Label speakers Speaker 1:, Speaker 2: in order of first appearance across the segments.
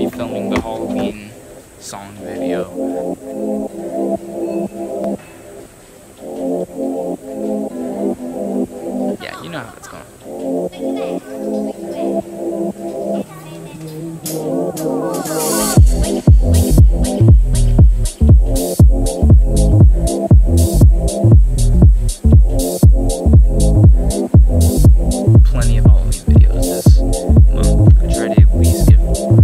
Speaker 1: be filming the Halloween song video. Yeah, you know how it's going. Plenty of Halloween videos this month. I try to at least get more.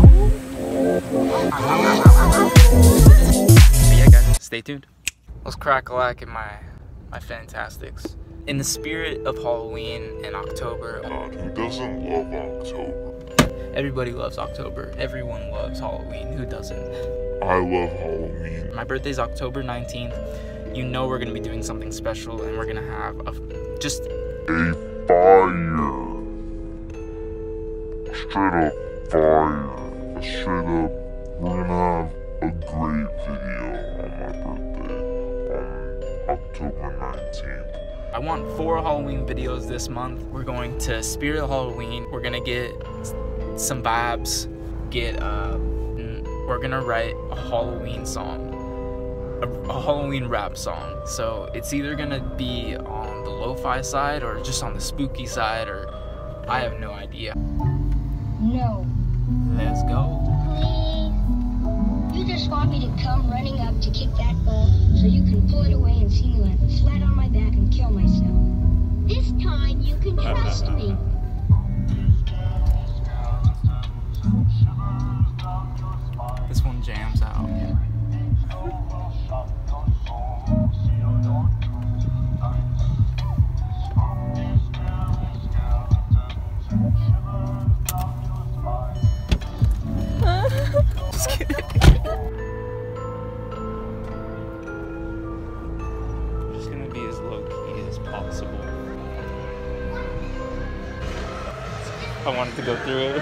Speaker 1: But yeah, guys, stay tuned. Let's crack-a-lack in my fantastics. In the spirit of Halloween and October.
Speaker 2: God, who doesn't love October?
Speaker 1: Everybody loves October. Everyone loves Halloween. Who doesn't?
Speaker 2: I love Halloween.
Speaker 1: My birthday's October 19th. You know we're gonna be doing something special, and we're gonna have just
Speaker 2: a fire. Straight up fire. Straight up, we're gonna have a great video on my birthday on October 19th.
Speaker 1: I want 4 Halloween videos this month. We're going to Spirit of Halloween. We're gonna get some vibes. We're gonna write a Halloween song, a Halloween rap song. So it's either gonna be on the lo-fi side or just on the spooky side, or I have no idea.
Speaker 3: No.
Speaker 1: Let's go.
Speaker 3: Please. You just want me to come running up to kick that ball so you can pull it away and see me land flat on my back and kill myself. This time you can trust me.
Speaker 1: This one jams out. Just kidding. I'm just gonna be as low-key as possible. I wanted to go through it.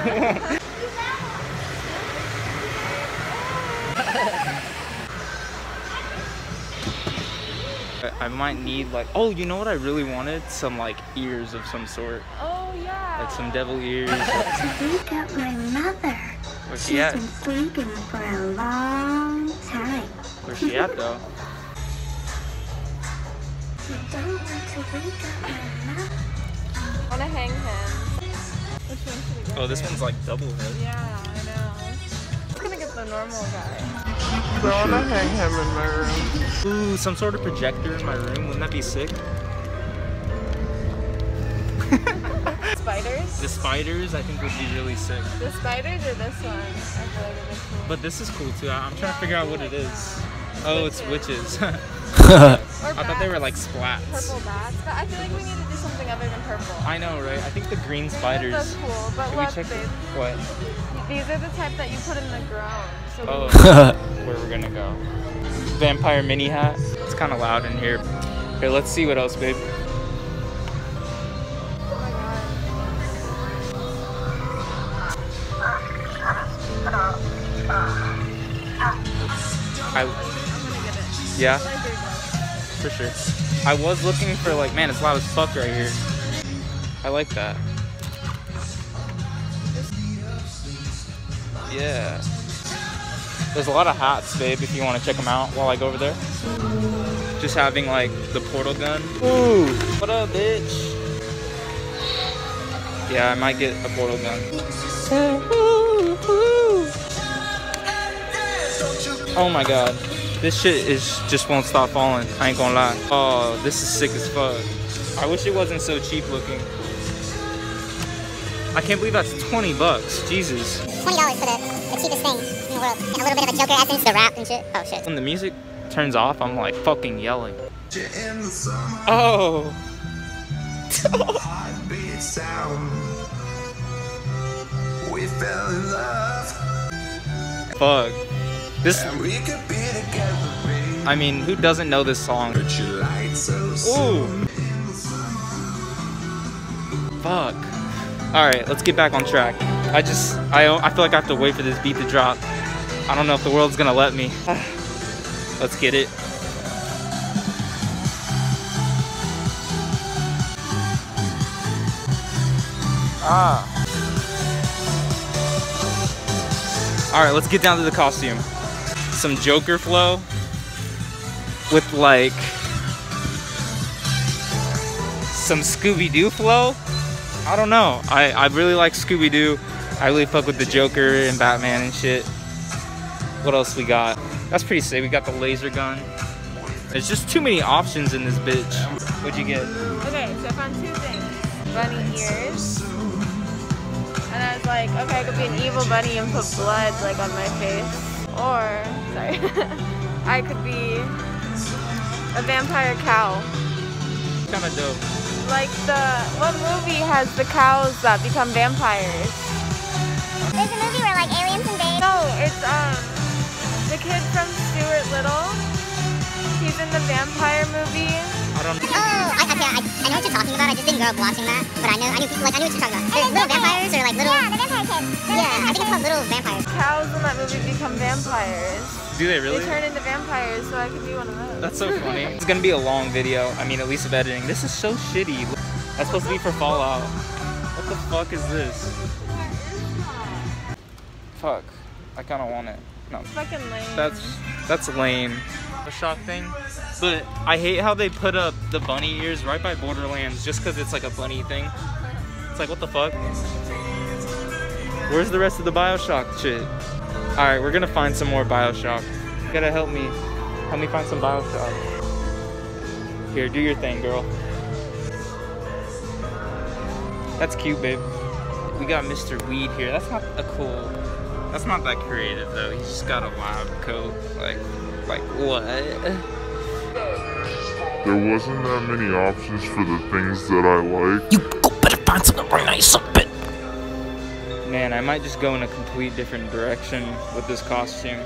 Speaker 1: I might need like, oh, you know what I really wanted? Some like ears of some sort.
Speaker 4: Oh yeah.
Speaker 1: Like some devil ears.
Speaker 5: To wake up my mother.
Speaker 1: Where's
Speaker 5: She's
Speaker 1: she at?
Speaker 5: been sleeping for a long time.
Speaker 1: Where's she at though?
Speaker 5: You don't want to wake up my mother.
Speaker 4: I wanna hang him. Which one should we get?
Speaker 1: Oh, this one's like double head.
Speaker 4: Yeah, I know. I'm gonna get the normal guy.
Speaker 6: I wanna hang him in my room.
Speaker 1: Ooh, some sort of projector in my room. Wouldn't that be sick?
Speaker 4: Spiders?
Speaker 1: The spiders, I think, would be really sick.
Speaker 4: The spiders or this one? I feel like it is cool.
Speaker 1: But this is cool too. I'm trying to figure out what it is. Oh, it's witches.
Speaker 4: Or
Speaker 1: I thought they were like splats.
Speaker 4: Purple bats. But I feel like we need to do something other than purple.
Speaker 1: I know, right? I think the green spiders.
Speaker 4: That's cool, but
Speaker 1: Can
Speaker 4: look,
Speaker 1: we check
Speaker 4: babe.
Speaker 1: What?
Speaker 4: These are the type that you put in the ground. So
Speaker 1: Oh, where we're gonna go. Vampire mini hat. It's kind of loud in here. Here, let's see what else, babe.
Speaker 4: Oh my god. I'm gonna get it.
Speaker 1: Yeah,
Speaker 4: Right here, guys.
Speaker 1: for sure. I was looking for like, man, it's loud as fuck right here. I like that. Yeah. There's a lot of hats, babe, if you want to check them out while I go over there. Just having like the portal gun. Ooh, what up, bitch? Yeah, I might get a portal gun. Oh my god. This shit just won't stop falling. I ain't gonna lie. Oh, this is sick as fuck. I wish it wasn't so cheap looking. I can't believe that's 20 bucks. Jesus.
Speaker 7: $20 for the cheapest thing in the world. And a little bit of a Joker essence, the rap and shit. Oh shit.
Speaker 1: When the music turns off, I'm like fucking yelling. Oh.
Speaker 8: We fell in love.
Speaker 1: Fuck. This. I mean, who doesn't know this song? Ooh. Fuck. Alright, let's get back on track. I feel like I have to wait for this beat to drop. I don't know if the world's gonna let me. Let's get it. Ah. Alright, let's get down to the costume. Some Joker flow with like some Scooby-Doo flow. I don't know. I really like Scooby-Doo. I really fuck with the Joker and Batman and shit. What else we got? That's pretty sick. We got the laser gun. There's just too many options in this bitch. What'd you get?
Speaker 4: Okay, so I found two things. Bunny ears. And I was like, okay, I could be an evil bunny and put blood like on my face. Or, sorry, I could be a vampire cow.
Speaker 1: Kinda dope.
Speaker 4: Like what movie has the cows that become vampires?
Speaker 7: There's a movie where like aliens invade.
Speaker 4: No, it's the kid from Stuart Little. He's in the vampire movie.
Speaker 7: I know what you're talking about. I just didn't grow up watching that, but I knew what you're talking about. There's little vampires or like little. Yeah, the vampire kids. Yeah, I think it's called little vampires.
Speaker 4: Cows in that movie become vampires.
Speaker 1: Do they really?
Speaker 4: They turn into vampires, so I could be one of those.
Speaker 1: That's so funny. It's gonna be a long video. I mean, at least of editing. This is so shitty. That's supposed to be for Fallout. What the fuck is this? Fuck. I kind of want it. No.
Speaker 4: It's fucking lame.
Speaker 1: That's lame. A shock thing. But I hate how they put up the bunny ears right by Borderlands just because it's like a bunny thing. It's like, what the fuck? Where's the rest of the Bioshock shit? Alright, we're gonna find some more Bioshock. You gotta help me find some Bioshock. Here, do your thing, girl. That's cute, babe. We got Mr. Weed here. That's not that creative though. He's just got a lab coat. Like what?
Speaker 2: There wasn't that many options for the things that I like.
Speaker 9: You go better find something really nice up it.
Speaker 1: Man, I might just go in a complete different direction with this costume.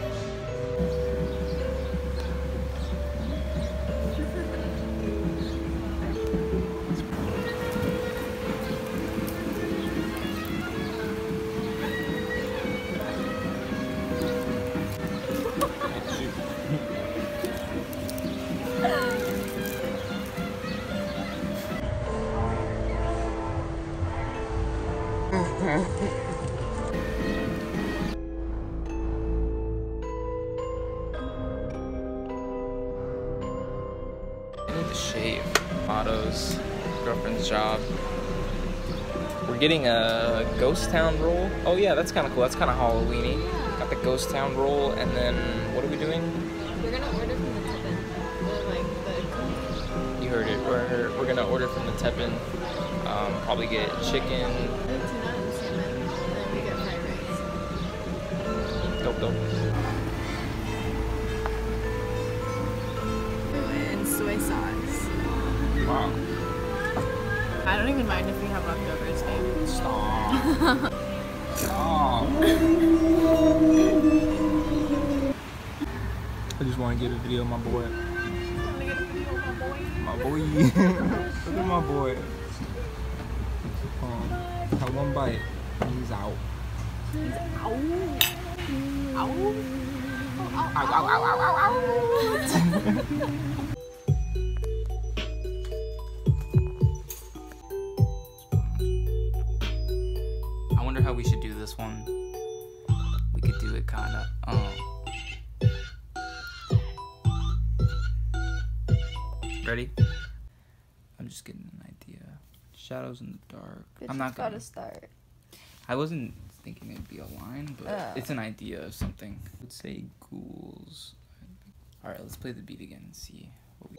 Speaker 1: I need to shave. Otto's girlfriend's job. We're getting a ghost town roll. Oh yeah, that's kind of cool. That's kind of Halloween-y. Got the ghost town roll, and then what are we doing?
Speaker 4: We're gonna order from the Teppan.
Speaker 1: You heard it. We're gonna order from the Teppan. Probably get chicken.
Speaker 4: Tuna and salmon, and then we get fried rice.
Speaker 1: Dope.
Speaker 4: And soy sauce.
Speaker 1: Wow.
Speaker 4: I don't even mind if we have leftovers, babe.
Speaker 1: Stop. I just want to get a video of my boy. My boy. Look at my boy. Have one bite. He's out.
Speaker 4: He's out. Ow.
Speaker 1: Ow, ow, ow, ow, ow, ow. I wonder how we should do this one. We could do it kinda. Ready? I'm just getting an idea. Shadows in the dark. I'm not gonna
Speaker 4: start.
Speaker 1: I wasn't thinking it'd be a line, but it's an idea of something. I would say ghouls. Alright, let's play the beat again and see what we...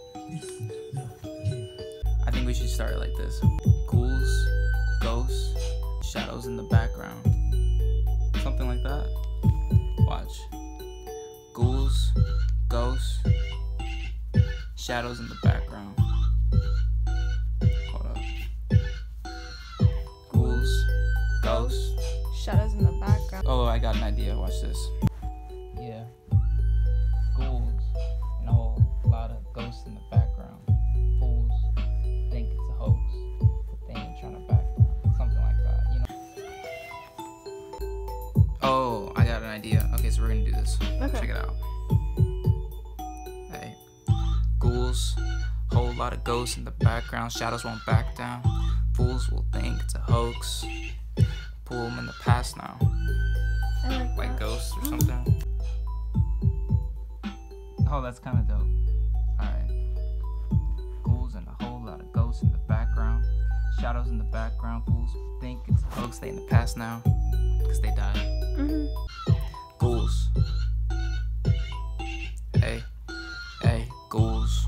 Speaker 1: I think we should start it like this. Ghouls, ghosts, shadows in the background. Something like that. Watch. Ghouls, ghosts, shadows in the background. Hold up. Ghouls, ghosts.
Speaker 4: Shadows in the background.
Speaker 1: Oh, I got an idea. Watch this. Yeah. Ghouls and a whole lot of ghosts in the background. Fools think it's a hoax, but they ain't trying to back down. Something like that, you know? Oh, I got an idea. Okay, so we're gonna do this.
Speaker 4: Okay.
Speaker 1: Check it out. Hey. Ghouls, whole lot of ghosts in the background. Shadows won't back down. Fools will think it's a hoax. Pull them in the past now.
Speaker 4: I like
Speaker 1: ghosts. ghosts or something. Oh, that's kind of dope. Alright. Ghouls and a whole lot of ghosts in the background. Shadows in the background. Fools think it's a hoax. They in the past now. Because they died. Ghouls. Hey. Hey, ghouls.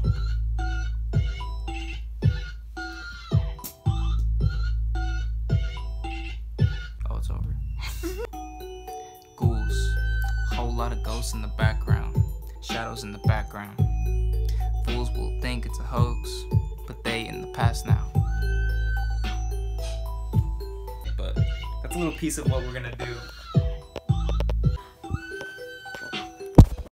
Speaker 1: Oh, it's over. Ghouls. Whole lot of ghosts in the background. Shadows in the background. Fools will think it's a hoax, but they in the past now. But that's a little piece of what we're gonna do.